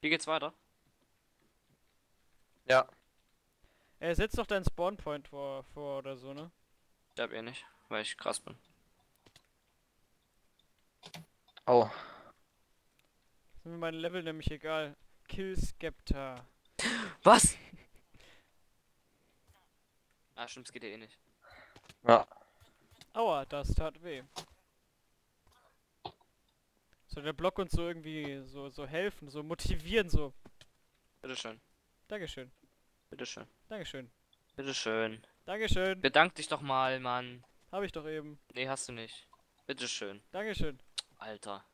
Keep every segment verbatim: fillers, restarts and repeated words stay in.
Hier geht's weiter. Ja. Er setzt doch deinen Spawnpoint vor, vor oder so, ne? Ich hab eh nicht, weil ich krass bin. Oh. Sind mir meine Level nämlich egal. Kill Skepta. Was? Ah, stimmt, es geht ja eh nicht. Ja. Aua, das tat weh. Soll der Block uns so irgendwie so, so helfen, so motivieren, so. Bitteschön. Dankeschön. Bitteschön. Dankeschön. Bitteschön. Dankeschön. Bedank dich doch mal, Mann. Hab ich doch eben. Nee, hast du nicht. Bitteschön. Dankeschön. Alter.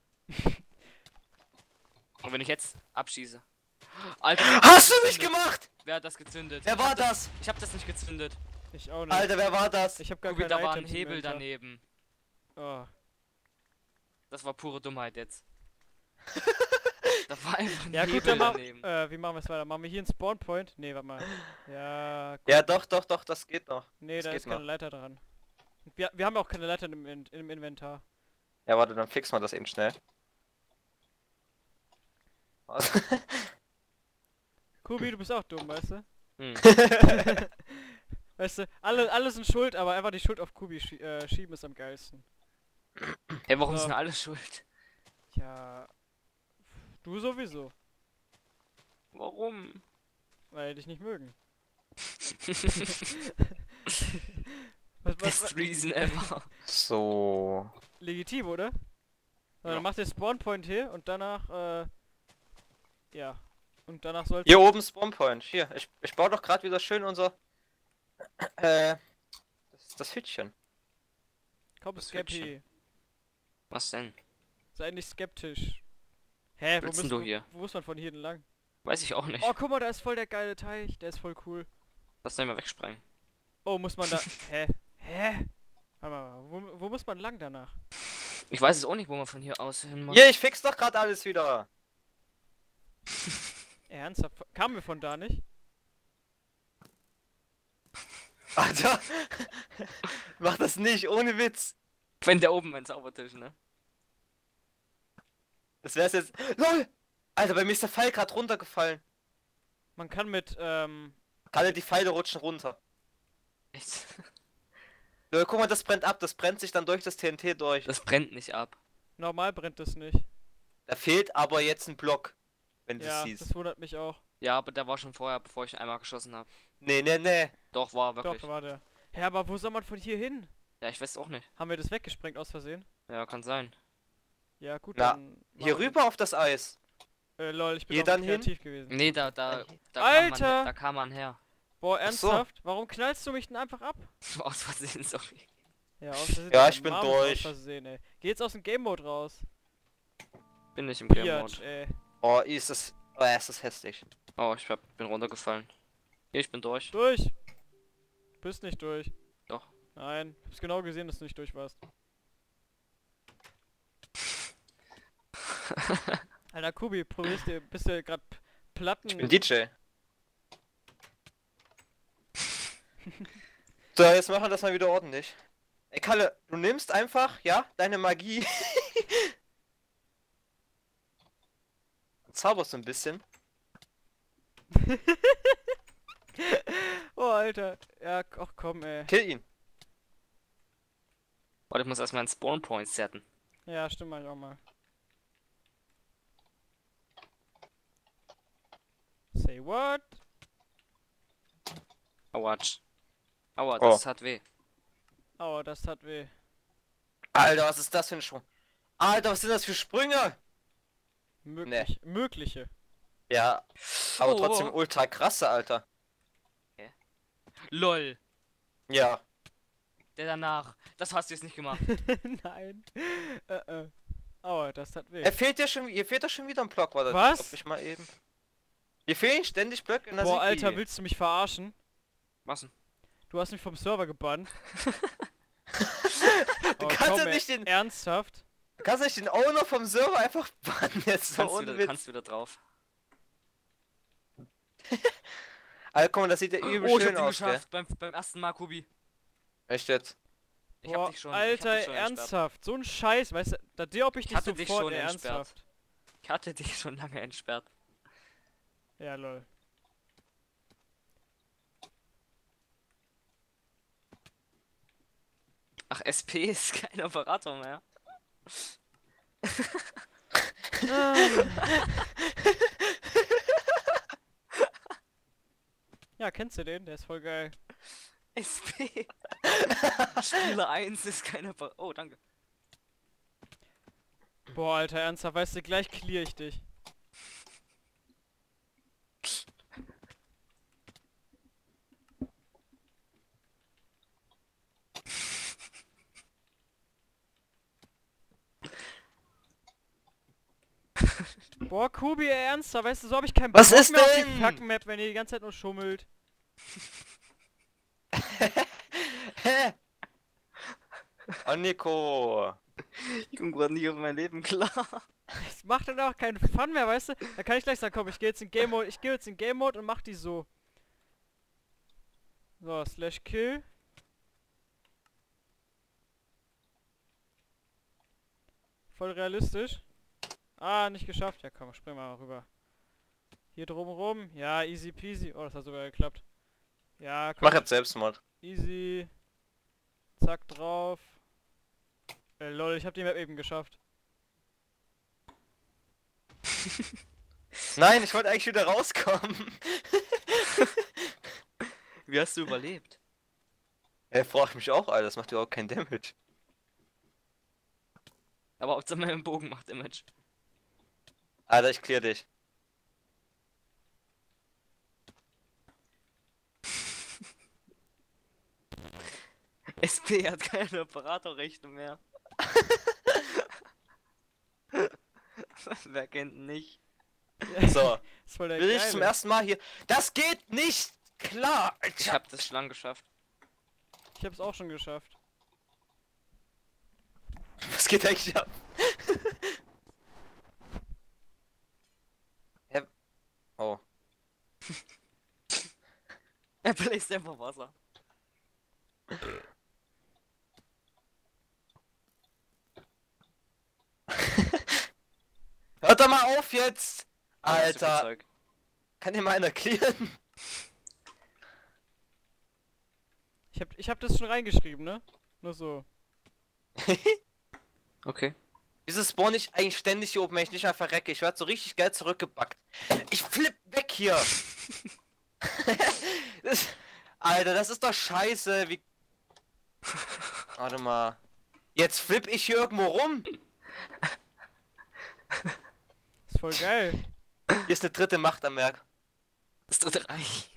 Und wenn ich jetzt abschieße. Alter. Hast du nicht gemacht? Wer hat das gezündet? Wer Ich war hab das? Ich hab das nicht gezündet. Ich auch nicht. Alter, wer war das? Ich hab gar Guck, keine da war ein Items im Hebel Inventar. daneben. Oh. Das war pure Dummheit jetzt. Da war einfach ein Ja gut, Hebel dann machen daneben. äh, wie machen wir es weiter? Machen wir hier einen Spawnpoint? Nee, warte mal. Ja, gut. Ja, doch, doch, doch, das geht noch. Nee, das da geht ist keine noch. Leiter dran. Wir, wir haben auch keine Leiter im, In- im Inventar. Ja, warte, dann fixen wir das eben schnell. Was? Kubi, du bist auch dumm, weißt du? Hm. Weißt du, alle, alle sind schuld, aber einfach die Schuld auf Kubi schie äh, schieben ist am geilsten. Hey, warum So. sind alle schuld? Ja, du sowieso, Warum? weil die dich nicht mögen. was, was, Best was, reason ever. So. legitim, oder? So, Ja. Dann macht der Spawnpoint hier und danach, äh, ja. Und danach sollte... Hier oben Spawnpoint. Hier, ich, ich baue doch gerade wieder schön unser... Äh... Das, das Hütchen. Komm, das Skeppy. Was denn? Sei nicht skeptisch. Hä, wo, Willst denn bist du hier? Wo muss man von hier entlang? Weiß ich auch nicht. Oh, guck mal, da ist voll der geile Teich. Der ist voll cool. Lass den mal wegsprengen. Oh, muss man da... Hä? Hä? Warte mal, wo, wo muss man lang danach? Ich weiß es auch nicht, wo man von hier aus hin muss. Hier, ich fix doch gerade alles wieder. Ernsthaft? Kamen wir von da nicht? Alter. Mach das nicht, ohne Witz. Wenn der oben mein Zaubertisch, ne? Das wär's jetzt... LOL! Alter, bei mir ist der Pfeil gerade runtergefallen. Man kann mit, ähm... Alle die Pfeile rutschen runter. Echt? LOL, guck mal, das brennt ab. Das brennt sich dann durch das T N T durch. Das brennt nicht ab. normal brennt das nicht. Da fehlt aber jetzt ein Block. Wenn du Ja, es siehst. das wundert mich auch. Ja, aber der war schon vorher, bevor ich einmal geschossen habe. Nee, nee, nee. Doch, war Doch, wirklich. da war der. Hä, aber wo soll man von hier hin? Ja, ich weiß auch nicht. Haben wir das weggesprengt aus Versehen? Ja, kann sein. Ja, gut, Na, dann... Hier machen wir- rüber auf das Eis. Äh, lol, ich bin Hier doch dann hin? kreativ gewesen. Nee, da, da, da, Alter! Kam man, da kam man her. Boah, Ach so. ernsthaft? Warum knallst du mich denn einfach ab? Aus Versehen, sorry. Ja, aus Versehen. Ja, deine ich bin Mom ist durch. Aus Versehen, ey. Geh jetzt aus dem Game Mode raus. Bin nicht im Game Biatch, Mode. ey. Oh, ist das... Oh, ist das hässlich. Oh, ich hab, bin runtergefallen. Hier, ich bin durch. Durch! Du bist nicht durch. Doch. Nein, ich hab's genau gesehen, dass du nicht durch warst. Alter, Kubi, probierst du, bist du grad P- Platten... Ich bin D J. So, jetzt machen wir das mal wieder ordentlich. Ey, Kalle, du nimmst einfach, ja, deine Magie. Und zauberst so ein bisschen. Oh, Alter. Ja, ach komm, ey. Kill ihn. Warte, ich muss erstmal einen Spawn Point setten. Ja, stimmt mach ich auch mal. Say what? Autsch. Aua, Oh. das hat weh. Aua, das tat weh. Alter, was ist das für ein Sprung? Alter, was sind das für Sprünge? Möglich. Mögliche. Ja, aber Oh. trotzdem ultra krasse, Alter. LOL. Ja. Der danach. Das hast du jetzt nicht gemacht. Nein. Äh, äh. Aua, das tat weh. Er fehlt ja schon, hier fehlt doch schon wieder ein Block, warte. Was? Stopp ich mal eben. Hier fehlen ständig Blöcke in der Boah, Siki. Alter, willst du mich verarschen? Was denn? Du hast mich vom Server gebannt. Du Oh, kannst komm, ja ey, nicht den, Ernsthaft? du kannst nicht den Owner vom Server einfach bannen jetzt so Kannst, ohne wieder, Witz. kannst wieder drauf. Alter, guck mal, das sieht ja übel Oh, ich hab schön den aus, gell? geschafft. Beim, beim ersten Mal, Kubi. Echt jetzt? Ich Boah, hab dich schon. ich hab Alter, dich schon entsperrt. ernsthaft. So ein Scheiß, weißt du, da dir ob ich Ich dich hatte dich sofort schon ey, entsperrt. ernsthaft. Ich hatte dich schon lange entsperrt. Ja, lol. Ach, S P ist kein Operator mehr. Ja, kennst du den? Der ist voll geil. S P. Spieler eins ist kein Operator. Oh, danke. Boah, Alter, ernsthaft, weißt du, gleich clear ich dich. Boah, Kubi, ey, ernsthaft, weißt du, so hab ich keinen Bock Was ist mehr auf die denn? Fuck-Map, wenn ihr die ganze Zeit nur schummelt. Hä? Oh, Nico. Ich komm grad nicht auf mein Leben klar. Es macht dann auch keinen Fun mehr, weißt du? Da kann ich gleich sagen, komm, ich gehe jetzt in Game Mode, ich gehe jetzt in Game Mode und mach die so. So, slash kill. Voll realistisch. Ah, nicht geschafft. Ja komm, spring mal rüber. Hier drumrum. Ja, easy peasy. Oh, das hat sogar geklappt. Ja, komm. Mach jetzt Selbstmord. Easy. Zack, drauf. Äh, lol, ich hab die Map eben geschafft. Nein, ich wollte eigentlich wieder rauskommen. Wie hast du überlebt? Ey, frag ich mich auch, Alter, das macht überhaupt kein Damage. Aber Hauptsache mein Bogen macht Image. Alter, ich clear dich. S P hat keine Operatorrechte mehr. Wer kennt ihn nicht? So, Das ist voll der will ich Geile. zum ersten Mal hier. Das geht nicht klar. Ich hab das schon lang geschafft. Ich hab's auch schon geschafft. Was geht eigentlich ab? Hä? Oh. Er bläst einfach Wasser. Hört doch mal auf jetzt! Ah, das ist so viel Alter, Zeug. kann dir mal einer clearen? Ich hab, ich hab das schon reingeschrieben, ne? Nur so. Okay. Wieso spawn ich eigentlich ständig hier oben, wenn ich nicht einfach recke? Ich werd so richtig geil zurückgebackt. Ich flipp weg hier! das, Alter, das ist doch scheiße, wie... Warte mal. Jetzt flipp ich hier irgendwo rum. Ist voll geil. Hier ist eine dritte Macht am Werk. Das dritte Reich.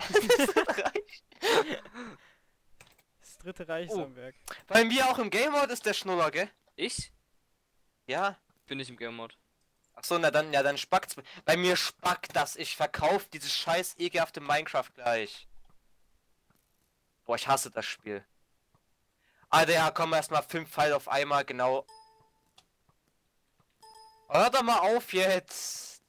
Das dritte Reich ist Oh. am Werk. Bei mir auch im Game Mode ist der Schnuller, gell? Ich? Ja. Bin ich im Game Mode. Achso, na dann, ja, dann spackt's. Bei mir spackt das. Ich verkauf dieses scheiß ekelhafte Minecraft gleich. Boah, ich hasse das Spiel. Alter, ja, komm, erstmal fünf Pfeile auf einmal, genau. Hör doch mal auf jetzt.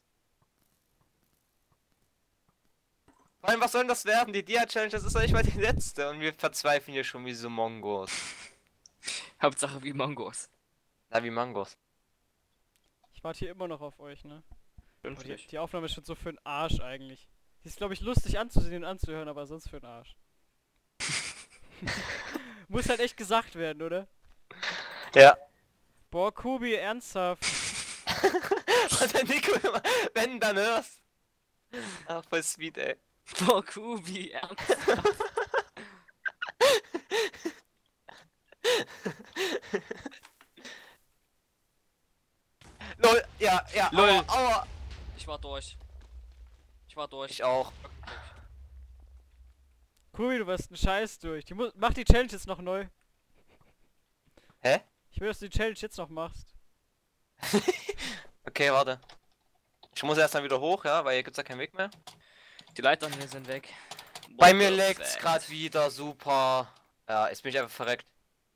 Vor allem, was soll denn das werden? Die Dia-Challenge, das ist doch nicht mal die letzte. Und wir verzweifeln hier schon wie so Mongos. Hauptsache wie Mongos. Na, wie Mangos. Ich warte hier immer noch auf euch, ne? Oh, die, Fünfzig. die Aufnahme ist schon so für den Arsch eigentlich. Die ist, glaube ich, lustig anzusehen und anzuhören, aber sonst für den Arsch. Muss halt echt gesagt werden, oder? Ja. Boah, Kubi, ernsthaft. Und der Nico immer, wenn dann hörst. Ach, voll sweet, ey. Boah, Kubi, ernst. Lol, ja, ja, Lol. aua, aua. Ich war durch. Ich war durch. Ich auch. Kubi, du warst ein Scheiß durch. Die mu mach die Challenge jetzt noch neu. Hä? Ich will, dass du die Challenge jetzt noch machst. Okay, warte. Ich muss erst mal wieder hoch, ja, weil hier gibt's ja keinen Weg mehr. Die Leitern hier sind weg. Bei Boah, mir lägt's perfekt. gerade wieder super. Ja, jetzt bin ich einfach verreckt.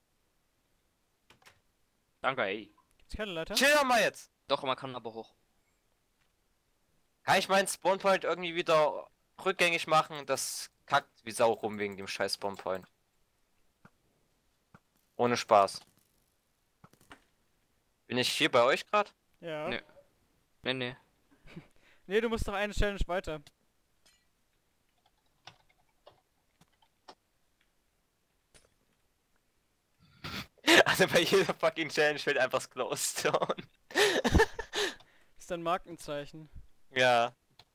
Danke, ey. Gibt's keine Leiter? Chill doch mal jetzt. Doch, man kann aber hoch. Kann ich meinen Spawnpoint irgendwie wieder rückgängig machen? Das kackt wie Sau rum wegen dem scheiß Spawnpoint. Ohne Spaß. Bin ich hier bei euch gerade? Ja. Nee. Nee, nee. Nee, du musst noch eine Challenge weiter. Also bei jeder fucking Challenge fällt einfach das Glowstone. Ist ein Markenzeichen. Ja.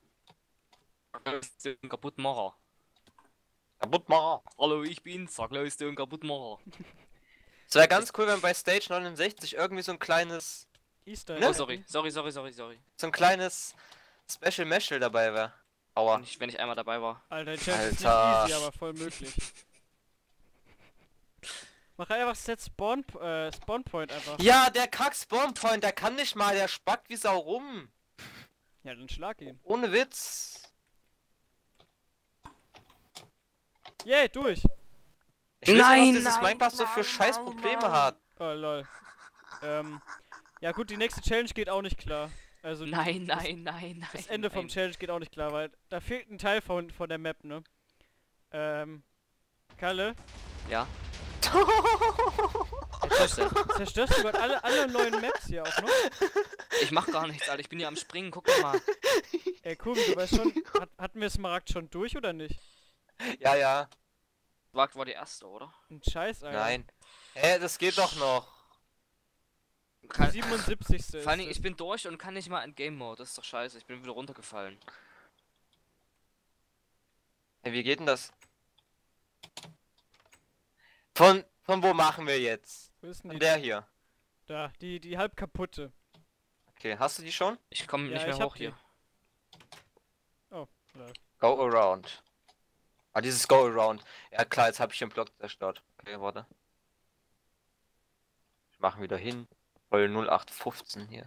Kaputt machen. Kaputt machen. Hallo, ich bin's. Sag Glowstone kaputt machen. Es wäre ganz cool, wenn bei Stage neunundsechzig irgendwie so ein kleines, Easter Ne? Oh, Egg. sorry, sorry, sorry, sorry, sorry. so ein kleines Special Meshel dabei wäre. Aua. Wenn ich, wenn ich einmal dabei war. Alter, die Challenge ist Alter. nicht easy, aber voll möglich. Mach einfach Set Spawn, äh, Spawn Point einfach. Ja, der Kack Spawn Point, der kann nicht mal, der spackt wie Sau rum. Ja, dann schlag ihn. Ohne Witz. Yay, durch! Ich weiß Nein, nicht, was dieses nein, Minecraft so für nein, scheiß nein, Probleme nein. hat. Oh, lol. Ähm, ja gut, die nächste Challenge geht auch nicht klar. Also Nein, nein, nein, nein. das Ende vom nein. Challenge geht auch nicht klar, weil da fehlt ein Teil von, von der Map, ne? Ähm, Kalle, Ja. Was ist denn? zerstörst du gerade alle, alle neuen Maps hier auch noch? Ich mach gar nichts, Alter. Ich bin hier am Springen. Guck doch mal. Ey, Kubi, du weißt schon, hat, hatten wir Smaragd schon durch oder nicht? Ja, ja. Wagt war die erste, oder? Ein Scheiß, Alter. Nein. Hä, das geht doch noch. Kann, siebenundsiebzigste vor allen ist Dingen, ich bin durch und kann nicht mal in Game Mode. Das ist doch scheiße. Ich bin wieder runtergefallen. Hey, wie geht denn das? Von, von wo machen wir jetzt? Wo ist denn Von die? der hier. Da, die, die halb kaputte. Okay, hast du die schon? Ich komme Ja, nicht mehr ich hab hoch hier. Oh, lol. Go around. Ah, dieses Go around. Ja klar, jetzt habe ich den Block zerstört. Okay, warte. Ich mache wieder hin. Voll null acht fünfzehn hier.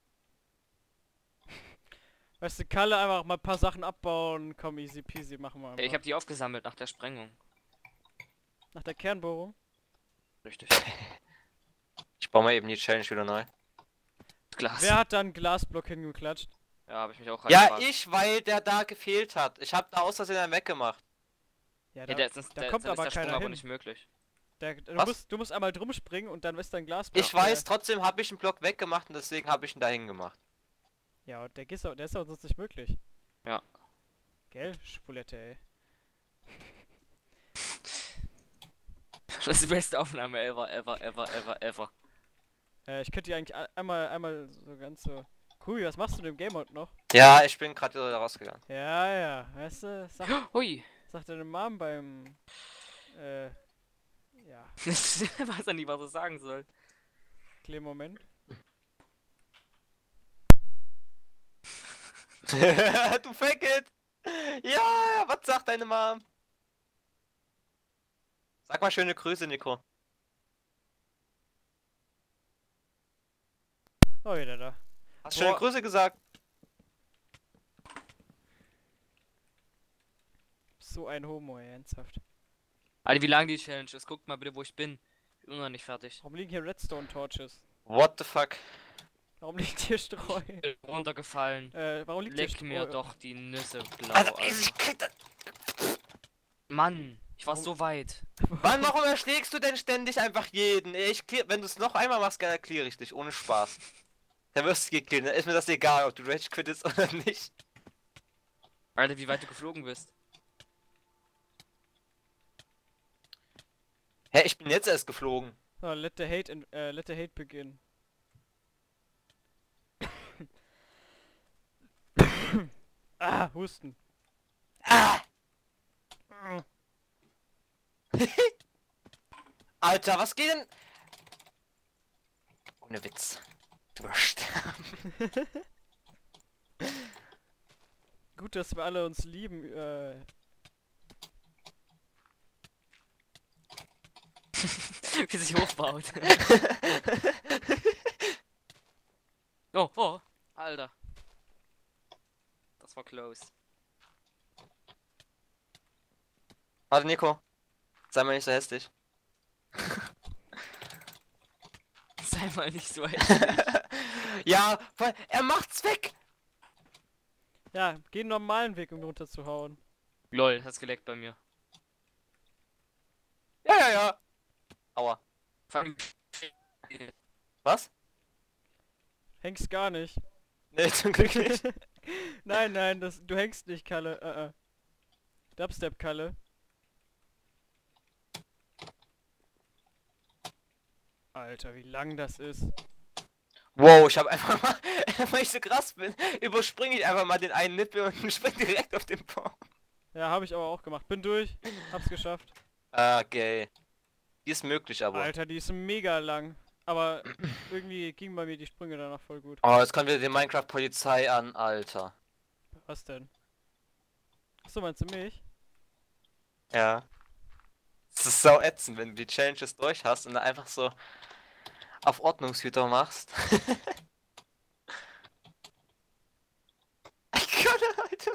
Weißt du, Kalle, einfach mal ein paar Sachen abbauen. Komm, easy peasy, machen wir einfach. Ich habe die aufgesammelt nach der Sprengung. Nach der Kernbohrung. Richtig. Ich baue mal eben die Challenge wieder neu. Glas. Wer hat da einen Glasblock hingeklatscht? Ja, habe ich mich auch Ja, reingefragt. ich, weil der da gefehlt hat. Ich habe da aus Versehen einen weggemacht. Ja, Ja, da, der, ist, da der, kommt dann aber ist der Sprung keiner aber hin. nicht möglich. Der, du, Was? musst, du musst einmal drum springen und dann ist dein Glasblock. Ich weiß, trotzdem habe ich einen Block weggemacht und deswegen habe ich ihn dahin gemacht. Ja, und der, ist auch, der ist auch sonst nicht möglich. Ja. Gell, Spulette, ey. Das ist die beste Aufnahme ever, ever, ever, ever, ever. Äh, ich könnte die eigentlich a- einmal, einmal so ganz so... Cool, was machst du denn im Game Mode noch? Ja, ich bin gerade wieder rausgegangen. Ja, ja, weißt du, sag, Hui. sagt deine Mom beim... Äh... Ja, Ich weiß ja nicht, was er sagen soll. kleinen Moment. Du Faggot! Ja, was sagt deine Mom? Sag mal schöne Grüße, Nico. Oh, wieder da. Hast schöne Boah. Grüße gesagt? So ein Homo, ey, ernsthaft. Alter, wie lang die Challenge ist. Guckt mal bitte, wo ich bin. Ich bin immer noch nicht fertig. Warum liegen hier Redstone-Torches? What the fuck? Warum liegt hier Streu? Runtergefallen. Äh, warum liegt hier Leck Streu? mir doch die Nüsse blau, Also, Alter. ich krieg das. Mann, ich war Warum- so weit. Mann, warum erschlägst du denn ständig einfach jeden? Ich clear, wenn du es noch einmal machst, dann clear ich dich, ohne Spaß. Dann wirst du gekillt, dann ist mir das egal, ob du Rage quittest oder nicht. Alter, wie weit du geflogen bist. Hä, ich bin jetzt erst geflogen. So, let the hate in, äh, let the hate begin. Ah, Husten. Ah! Alter, was geht denn? Ohne Witz. Du wirst sterben. Gut, dass wir alle uns lieben. Äh, Wie sich hochbaut. Oh, oh, Alter. Das war close. Warte, Nico. Sei mal nicht so hässlich. Sei mal nicht so hässlich. Ja, voll, er macht's weg. ja, geh einen normalen Weg, um runterzuhauen. Lol, hat's geleckt bei mir. Ja, ja, ja. Aua. Fang- Was? Hängst gar nicht. Nee, zum Glück nicht. nein, nein, das, du hängst nicht, Kalle. Äh, äh. Dubstep, Kalle. Alter, wie lang das ist. Wow, ich habe einfach mal, weil ich so krass bin, überspringe ich einfach mal den einen Nippel und spring direkt auf den Baum. Ja, habe ich aber auch gemacht. Bin durch. Hab's geschafft. Ah, okay. Die ist möglich, aber. Alter, die ist mega lang. Aber irgendwie gingen bei mir die Sprünge danach voll gut. Oh, jetzt kommt wieder die Minecraft-Polizei an, Alter. Was denn? Achso, meinst du mich? Ja. Es ist sau ätzend, wenn du die Challenges durch hast und dann einfach so auf Ordnungshüter machst. Ich kann, Alter.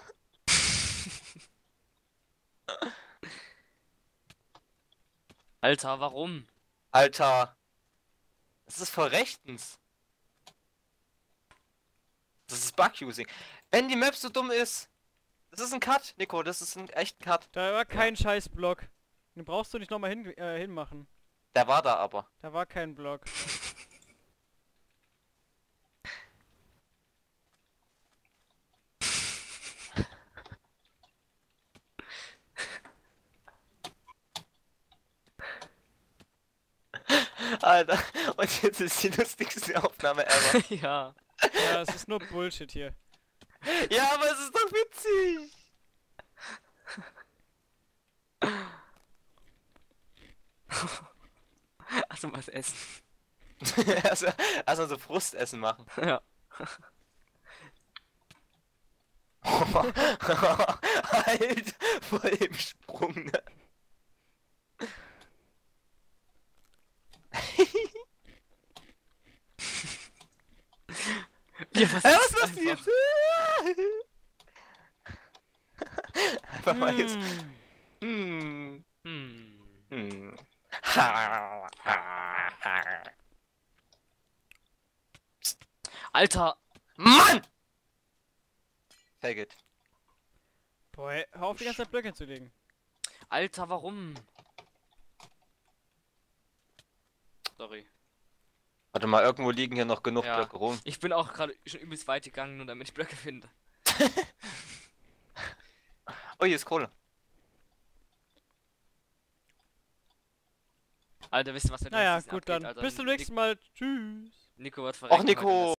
Alter, warum? Alter. Das ist voll rechtens. Das ist Bug-Using. Wenn die Map so dumm ist. Das ist ein Cut, Nico, das ist ein echter Cut. Da war kein scheiß Block. Den brauchst du nicht nochmal hin, äh, hinmachen. Der war da aber. Da war kein Block. Alter, und jetzt ist die lustigste Aufnahme ever. Ja. Ja, es ist nur Bullshit hier. Ja, aber es ist doch witzig. Also was essen. also, also so Frustessen machen. Ja. Halt, voll im Sprung. Ne? Ja, was, Hey, ist was machst du einfach? jetzt? Einfach mal jetzt. Mm. Hm. Hm. Hm. Alter, Mann! Take it. Boah, ey, hör auf die ganze Zeit Blöcke hinzulegen. Alter, warum? Sorry. Warte mal, irgendwo liegen hier noch genug Ja. Blöcke rum. Ich bin auch gerade schon übelst weit gegangen, nur damit ich Blöcke finde. Oh, hier ist Kohle. Alter, wisst ihr was? Naja, letztens gut abgeht, dann. Alter? Bis zum Ni- nächsten Mal. Tschüss. Nico wird Och, verrecken. Nico!